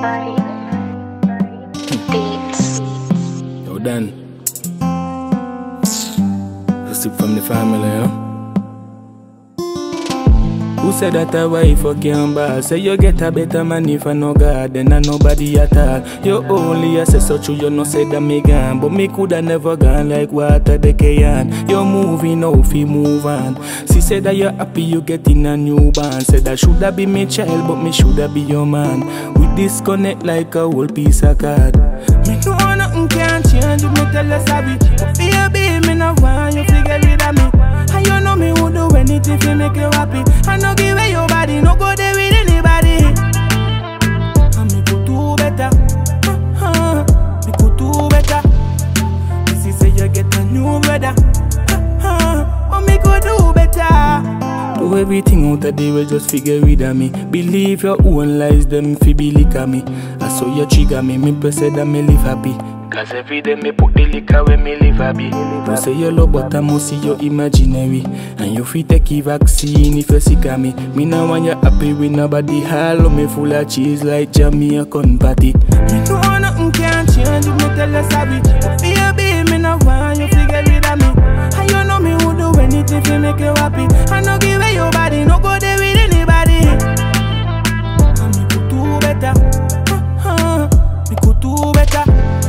Beats. Yo, Dan. Receipt from the family, huh? Who said that a wife fuck your boss? Say you get a better man if I no God, then I nobody at all. You only assess so true, you no say that me gone, but me coulda never gone like water the can. You moving now, fi move on. She said that you happy you getting a new band. Said that shoulda be me child, but me shoulda be your man. We disconnect like a whole piece of card. Me know nothing can change if me tell you sorry, but baby, me no want you to get rid of me. And you know me would do anything to make you happy. I no give away your body, no go there with anybody. And me could do better. Me could do better. She say you get a new brother. But me could do better. Do everything out of the way, just figure rid of me. Believe your own lies, them fi be lick at me. I saw you trigger me, me say that me live happy. Cause every day me put the liquor when me live happy. You say you love but I must see your imaginary. And you fit take a vaccine if you sick of me. Me now want you happy with nobody. Hello me full of cheese like Jamaican patty. Me know nothing can change if me tell you sorry, but baby, me no want you to get rid of me. And you know me would do anything to make you happy. I no give away your body, no go there with anybody. And me could do better. Me could do better.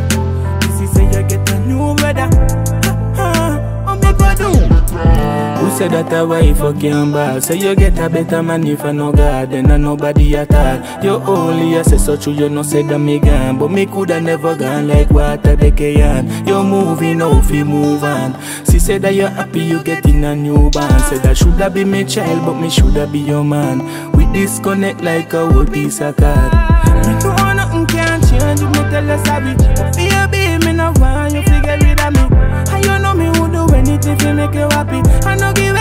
Who said that a wife fuck your boss? Say you get a better man if I no God, then I nobody at all. You only assess so true, you no say that me gone, but me coulda never gone like water the can. You moving now, fi move on. She said that you happy you getting a new band. Said that shoulda be me child, but me shoulda be your man. We disconnect like a whole piece of card. Me know nothing can change if me tell you sorry, but baby, me no want you to get rid of me. And you know me would do anything to make you happy. I no give